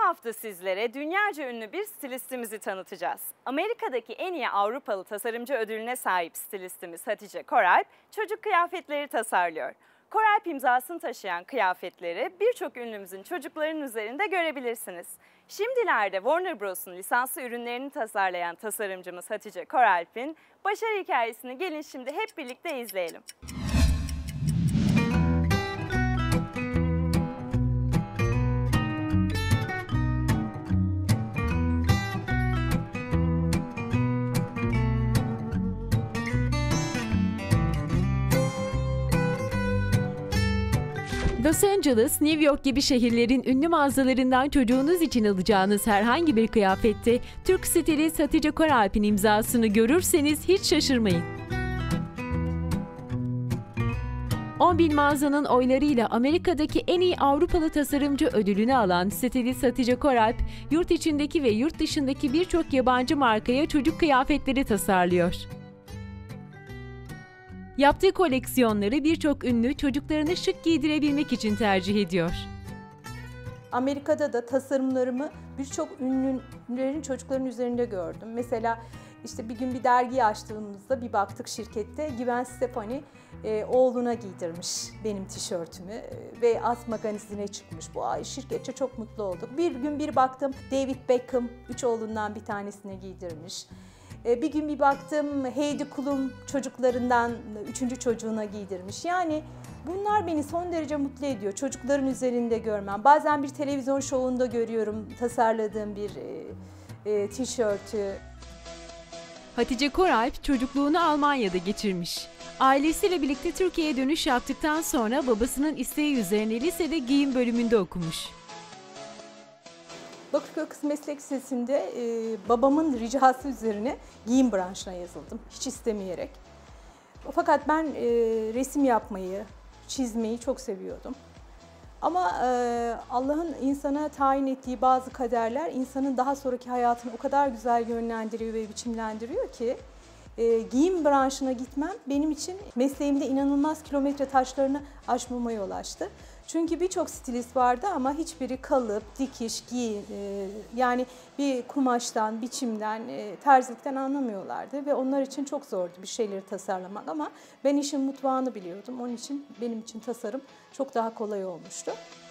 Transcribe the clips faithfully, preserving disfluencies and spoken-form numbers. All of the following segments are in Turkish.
hafta sizlere dünyaca ünlü bir stilistimizi tanıtacağız. Amerika'daki en iyi Avrupalı tasarımcı ödülüne sahip stilistimiz Hatice Koralp, çocuk kıyafetleri tasarlıyor. Koralp imzasını taşıyan kıyafetleri birçok ünlümüzün çocuklarının üzerinde görebilirsiniz. Şimdilerde Warner Bros'un lisanslı ürünlerini tasarlayan tasarımcımız Hatice Koralp'in başarı hikayesini gelin şimdi hep birlikte izleyelim. Los Angeles, New York gibi şehirlerin ünlü mağazalarından çocuğunuz için alacağınız herhangi bir kıyafette Türk stilist Hatice Koralp'in imzasını görürseniz hiç şaşırmayın. on bin mağazanın oylarıyla Amerika'daki en iyi Avrupalı tasarımcı ödülünü alan stilist Hatice Koralp, yurt içindeki ve yurt dışındaki birçok yabancı markaya çocuk kıyafetleri tasarlıyor. Yaptığı koleksiyonları birçok ünlü çocuklarını şık giydirebilmek için tercih ediyor. Amerika'da da tasarımlarımı birçok ünlülerin çocukların üzerinde gördüm. Mesela işte bir gün bir dergiyi açtığımızda bir baktık şirkette Gwen Stefani e, oğluna giydirmiş benim tişörtümü ve As Magazine'e çıkmış. Bu ay şirketçe çok mutlu olduk. Bir gün bir baktım David Beckham üç oğlundan bir tanesine giydirmiş. Bir gün bir baktım Heidi Klum çocuklarından üçüncü çocuğuna giydirmiş. Yani bunlar beni son derece mutlu ediyor. Çocukların üzerinde görmem. Bazen bir televizyon şovunda görüyorum tasarladığım bir e, e, tişörtü. Hatice Koralp çocukluğunu Almanya'da geçirmiş. Ailesiyle birlikte Türkiye'ye dönüş yaptıktan sonra babasının isteği üzerine lisede giyim bölümünde okumuş. Bakırköy Kız Meslek Lisesi'nde e, babamın ricası üzerine giyim branşına yazıldım. Hiç istemeyerek. Fakat ben e, resim yapmayı, çizmeyi çok seviyordum. Ama e, Allah'ın insana tayin ettiği bazı kaderler insanın daha sonraki hayatını o kadar güzel yönlendiriyor ve biçimlendiriyor ki e, giyim branşına gitmem benim için mesleğimde inanılmaz kilometre taşlarını aşmama yol açtı. Çünkü birçok stilist vardı ama hiçbiri kalıp, dikiş, giy, e, yani bir kumaştan, biçimden, e, terzilikten anlamıyorlardı ve onlar için çok zordu bir şeyleri tasarlamak ama ben işin mutfağını biliyordum. Onun için benim için tasarım çok daha kolay olmuştu.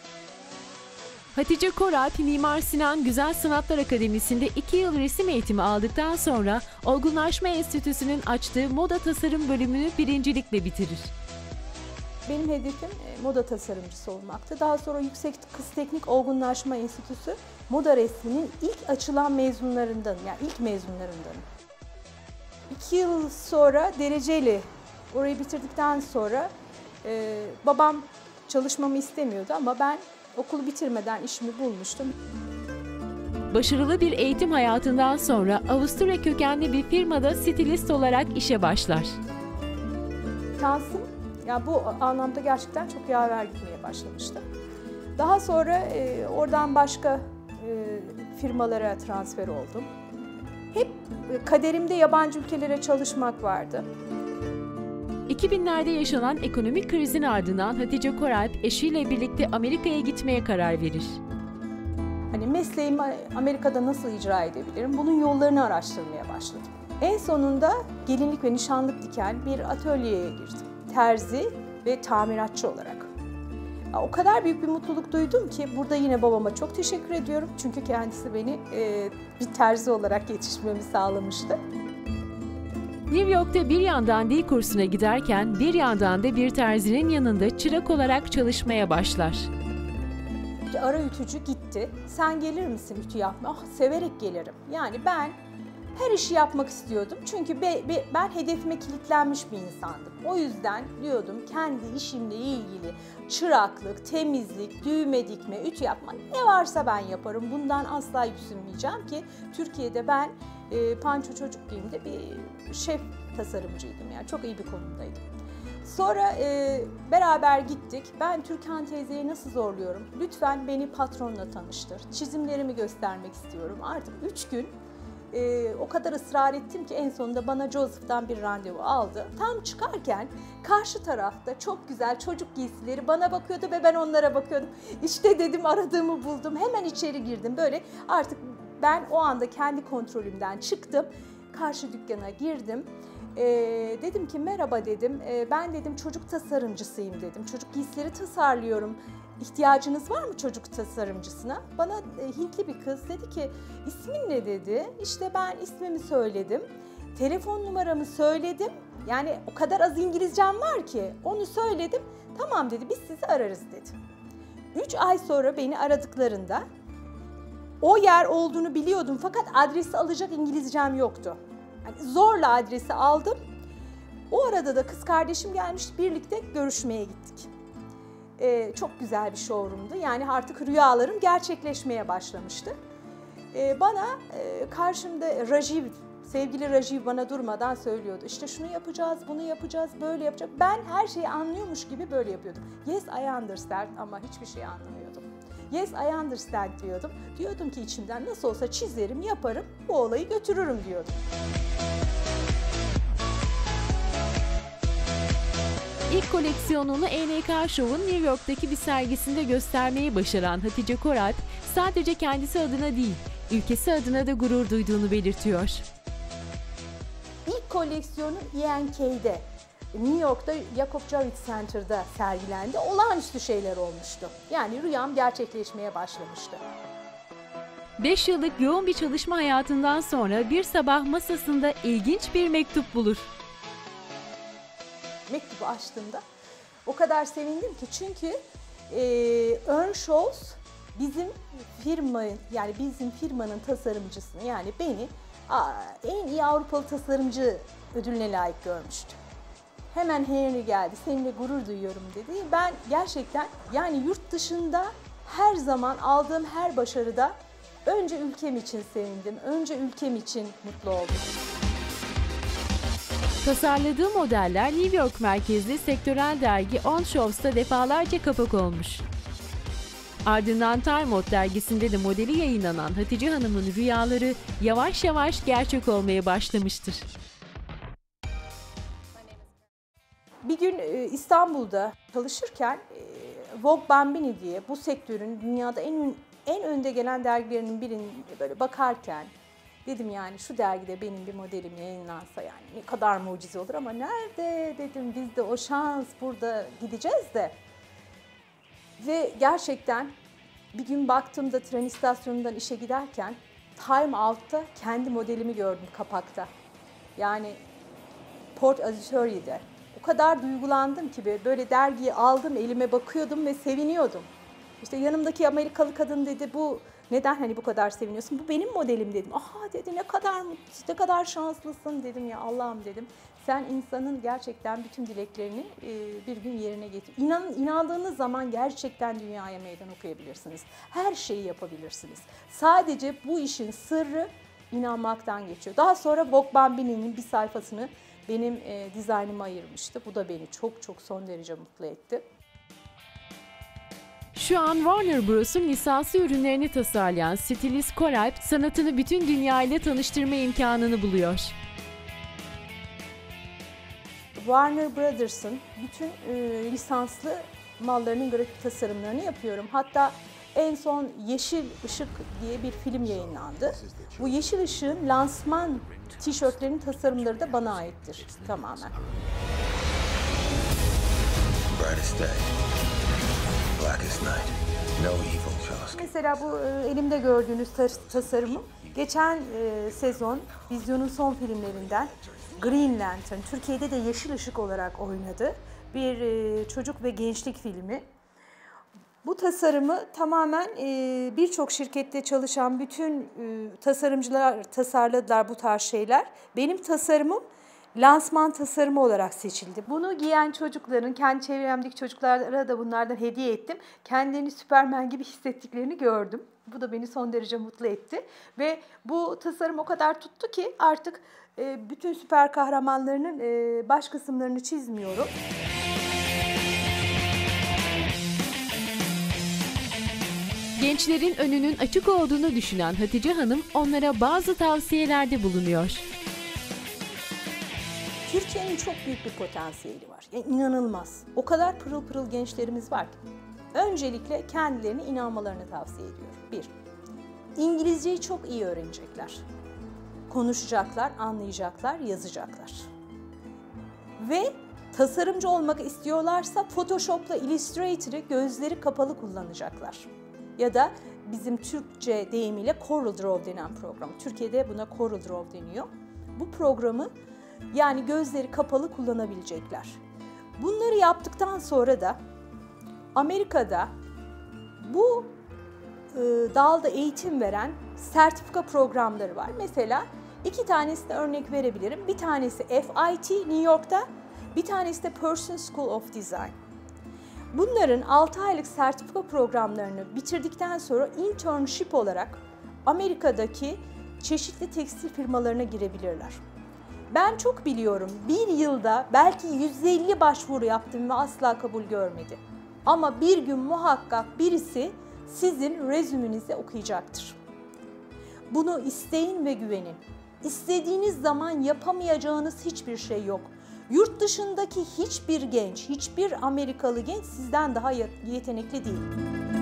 Hatice Koralp, Mimar Sinan Güzel Sanatlar Akademisi'nde iki yıl resim eğitimi aldıktan sonra Olgunlaşma Enstitüsü'nün açtığı moda tasarım bölümünü birincilikle bitirir. Benim hedefim moda tasarımcısı olmaktı. Daha sonra Yüksek Kız Teknik Olgunlaşma Enstitüsü moda resminin ilk açılan mezunlarından, yani ilk mezunlarından. İki yıl sonra dereceyle orayı bitirdikten sonra e, babam çalışmamı istemiyordu ama ben okulu bitirmeden işimi bulmuştum. Başarılı bir eğitim hayatından sonra Avusturya kökenli bir firmada stilist olarak işe başlar. Şansım ya bu anlamda gerçekten çok yaver gitmeye başlamıştı. Daha sonra e, oradan başka e, firmalara transfer oldum. Hep e, kaderimde yabancı ülkelere çalışmak vardı. iki binlerde yaşanan ekonomik krizin ardından Hatice Koralp eşiyle birlikte Amerika'ya gitmeye karar verir. Hani mesleğimi Amerika'da nasıl icra edebilirim? Bunun yollarını araştırmaya başladım. En sonunda gelinlik ve nişanlık diken bir atölyeye girdim. Terzi ve tamiratçı olarak. O kadar büyük bir mutluluk duydum ki burada yine babama çok teşekkür ediyorum. Çünkü kendisi beni e, bir terzi olarak yetişmemi sağlamıştı. New York'ta bir yandan dil kursuna giderken bir yandan da bir terzinin yanında çırak olarak çalışmaya başlar. Ara ütücü gitti. Sen gelir misin ütü yapma? Ah, severek gelirim. Yani ben her işi yapmak istiyordum. Çünkü be, be, ben hedefime kilitlenmiş bir insandım. O yüzden diyordum kendi işimle ilgili çıraklık, temizlik, düğme dikme, ütü yapma ne varsa ben yaparım. Bundan asla yüksünmeyeceğim ki Türkiye'de ben e, Panço Çocuk Giyim'de bir şef tasarımcıydım. Yani çok iyi bir konumdaydım. Sonra e, beraber gittik. Ben Türkan teyzeyi nasıl zorluyorum? Lütfen beni patronla tanıştır. Çizimlerimi göstermek istiyorum. Artık üç gün Ee, o kadar ısrar ettim ki en sonunda bana Joseph'tan bir randevu aldı. Tam çıkarken karşı tarafta çok güzel çocuk giysileri bana bakıyordu ve ben onlara bakıyordum. İşte dedim aradığımı buldum. Hemen içeri girdim. Böyle artık ben o anda kendi kontrolümden çıktım. Karşı dükkana girdim. Ee, dedim ki merhaba dedim. Ee, ben dedim çocuk tasarımcısıyım dedim. Çocuk giysileri tasarlıyorum. İhtiyacınız var mı çocuk tasarımcısına? Bana e, Hintli bir kız dedi ki ismin ne dedi. İşte ben ismimi söyledim. Telefon numaramı söyledim. Yani o kadar az İngilizcem var ki onu söyledim. Tamam dedi biz sizi ararız dedi. Üç ay sonra beni aradıklarında o yer olduğunu biliyordum fakat adresi alacak İngilizcem yoktu. Yani zorla adresi aldım. O arada da kız kardeşim gelmiş, birlikte görüşmeye gittik. Ee, çok güzel bir showroom'du. Yani artık rüyalarım gerçekleşmeye başlamıştı. Ee, bana e, karşımda Rajiv, sevgili Rajiv bana durmadan söylüyordu. İşte şunu yapacağız, bunu yapacağız, böyle yapacağız. Ben her şeyi anlıyormuş gibi böyle yapıyordum. Yes, I understand ama hiçbir şey anlamıyordum. Yes, I understand diyordum. Diyordum ki içimden nasıl olsa çizerim, yaparım, bu olayı götürürüm diyordum. İlk koleksiyonunu E N K Show'un New York'taki bir sergisinde göstermeyi başaran Hatice Koralp, sadece kendisi adına değil, ülkesi adına da gurur duyduğunu belirtiyor. İlk koleksiyonum E N K'de, New York'ta Jacob Javits Center'da sergilendi. Olağanüstü şeyler olmuştu. Yani rüyam gerçekleşmeye başlamıştı. beş yıllık yoğun bir çalışma hayatından sonra bir sabah masasında ilginç bir mektup bulur. Mektubu açtığımda o kadar sevindim ki çünkü e, Earnshaws bizim firma yani bizim firmanın tasarımcısını yani beni a, en iyi Avrupalı tasarımcı ödülüne layık görmüştü. Hemen Henry geldi, seninle gurur duyuyorum dedi. Ben gerçekten yani yurt dışında her zaman aldığım her başarıda önce ülkem için sevindim, önce ülkem için mutlu oldum. Tasarladığı modeller New York merkezli sektörel dergi On Shows'ta defalarca kapak olmuş. Ardından Time Out dergisinde de modeli yayınlanan Hatice Hanım'ın rüyaları yavaş yavaş gerçek olmaya başlamıştır. Bir gün İstanbul'da çalışırken Vogue Bambini diye bu sektörün dünyada en en önde gelen dergilerinin birine böyle bakarken dedim yani şu dergide benim bir modelim yayınlansa yani ne kadar mucize olur ama nerede dedim biz de o şans burada gideceğiz de. Ve gerçekten bir gün baktığımda tren istasyonundan işe giderken Time Out'ta kendi modelimi gördüm kapakta. Yani Port Authority'de. O kadar duygulandım ki böyle dergiyi aldım elime bakıyordum ve seviniyordum. İşte yanımdaki Amerikalı kadın dedi bu neden hani bu kadar seviniyorsun? Bu benim modelim dedim. Aha dedi ne kadar mutlusun, ne kadar şanslısın dedim ya Allah'ım dedim. Sen insanın gerçekten bütün dileklerini bir gün yerine getir. İnanın, inandığınız zaman gerçekten dünyaya meydan okuyabilirsiniz. Her şeyi yapabilirsiniz. Sadece bu işin sırrı inanmaktan geçiyor. Daha sonra Vogue Bambini'nin bir sayfasını benim e, dizaynıma ayırmıştı. Bu da beni çok çok son derece mutlu etti. Şu an Warner Bros'un lisanslı ürünlerini tasarlayan stilist Koralp, sanatını bütün dünyayla tanıştırma imkanını buluyor. Warner Brothers'ın bütün e, lisanslı mallarının grafik tasarımlarını yapıyorum. Hatta en son Yeşil Işık diye bir film yayınlandı. Bu Yeşil Işık'ın lansman tişörtlerinin tasarımları da bana aittir tamamen. Mesela bu e, elimde gördüğünüz tasarımım geçen e, sezon Vizyon'un son filmlerinden Green Lantern, Türkiye'de de Yeşil Işık olarak oynadı. Bir e, çocuk ve gençlik filmi. Bu tasarımı tamamen e, birçok şirkette çalışan bütün e, tasarımcılar tasarladılar bu tarz şeyler. Benim tasarımım lansman tasarımı olarak seçildi. Bunu giyen çocukların, kendi çevremdeki çocuklara da bunlardan hediye ettim. Kendilerini Süpermen gibi hissettiklerini gördüm. Bu da beni son derece mutlu etti. Ve bu tasarım o kadar tuttu ki artık e, bütün süper kahramanlarının e, baş kısımlarını çizmiyorum. Gençlerin önünün açık olduğunu düşünen Hatice Hanım onlara bazı tavsiyelerde bulunuyor. Türkiye'nin çok büyük bir potansiyeli var. Yani inanılmaz. O kadar pırıl pırıl gençlerimiz var ki. Öncelikle kendilerine inanmalarını tavsiye ediyorum. Bir, İngilizceyi çok iyi öğrenecekler. Konuşacaklar, anlayacaklar, yazacaklar. Ve tasarımcı olmak istiyorlarsa Photoshop'la Illustrator'ı gözleri kapalı kullanacaklar. Ya da bizim Türkçe deyimiyle Corel Draw denen program. Türkiye'de buna Corel Draw deniyor. Bu programı yani gözleri kapalı kullanabilecekler. Bunları yaptıktan sonra da Amerika'da bu e, dalda eğitim veren sertifika programları var. Mesela iki tanesine örnek verebilirim. Bir tanesi F I T New York'ta, bir tanesi de Pearson School of Design. Bunların altı aylık sertifika programlarını bitirdikten sonra internship olarak Amerika'daki çeşitli tekstil firmalarına girebilirler. Ben çok biliyorum, bir yılda belki yüz elli başvuru yaptım ve asla kabul görmedi. Ama bir gün muhakkak birisi sizin rezümünüzü okuyacaktır. Bunu isteyin ve güvenin. İstediğiniz zaman yapamayacağınız hiçbir şey yok. Yurt dışındaki hiçbir genç, hiçbir Amerikalı genç sizden daha yetenekli değil.